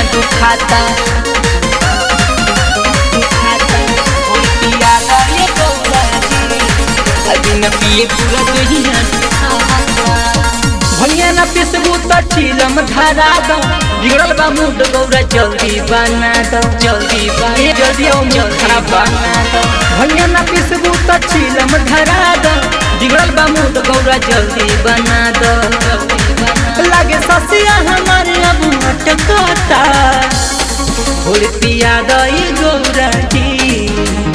दुखाता थोड़ी पिया दा ये गौरा जी अभी न पिए पूरा दहिया दुखाता भैया ना पिसबू तो चिलम धरा दो बिगड़ल बा मूड गौरा जल्दी बना दो जल्दी बना दो भैया ना पिसबू तो चिलम धरा दो बिगड़ल बा मूड गौरा जल्दी बना दो लागे ससिया हमारे अब अटकता थोड़ी पिया दो ये गौरा जी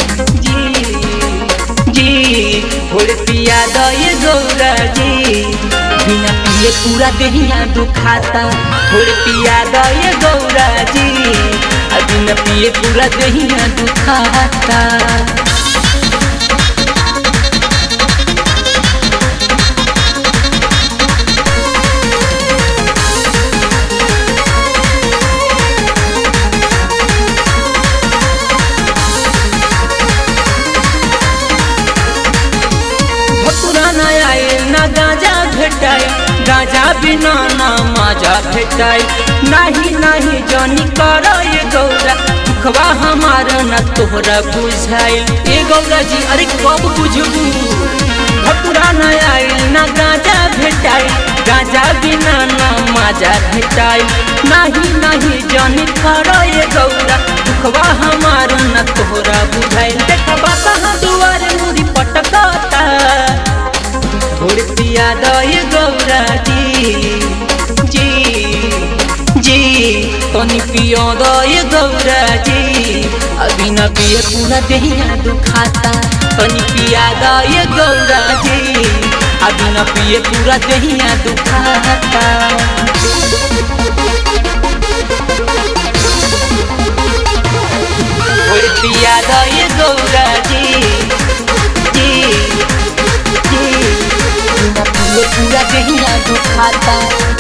थोड़ी पिया दो ये गौरा जी बिना पिए पूरा दहिया दुखाता थोड़ी पिया दा ये गौरा जी बिना पिए पूरा दहिया दुखाता ना गाजा भेटाई गाजा बिना ना माजा भेटाई नहीं जानी करो ये गौरा दुखवा हमारा न तोहरा बुझाई ये गौरा जी अरे कब बुझबू भतुरा न आइल ना गाजा भेटाई गाजा बिना ना माजा भेटाई नहीं जानी करो ये गौरा दुखवा हमारा न तोहरा बुझाई देखबा कहाँ दुआरे मुड़ी पटकता थोड़ी पिया दो ये गौरा जी तनी पियो दो ये गौरा जी अभी न पिए पूरा दहिया दुखाता तनी पिया दो ये गौरा जी अभी न पिए पूरा दहिया दुखाता थोड़ी पिया दो ये गौरा जी पूरा दहिया दुखाता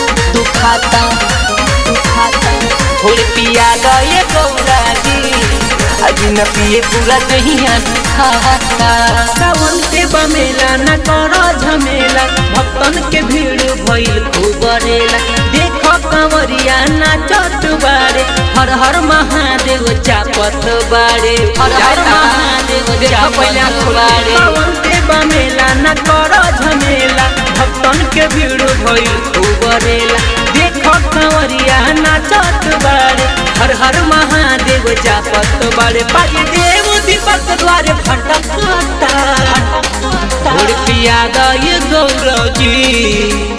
थोड़ी पिया दा ये गौरा जी अभी न पिए पूरा दहिया दुखाता सावन के बमेला न करो झमेला भक्तन के भीड़ भइल खूब बरेला देखो कंवरिया नाचत बारे हर हर महादेव चापत बारे हर हर महादेव चापत बारे सावन के बमेला न करो झमेला भक्तन के भीड़ भइल खूब बरेला देखो कंवरिया नाचत बारे हर हर महादेव जापत बारे पाजी देव दीपक द्वारे फटकता थोड़ी पिया दा ये गौरा जी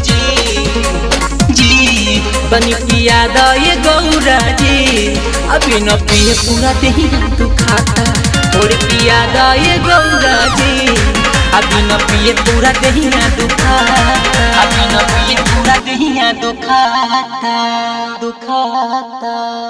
बनी पिया दा ये गौरा जी अभी न पिए पूरा दहिया दुखाता थोड़ी पिया दा ये गौरा जी अभी न पिए पूरा दहिया दुखाता अभी न पिए पूरा दहिया दुखाता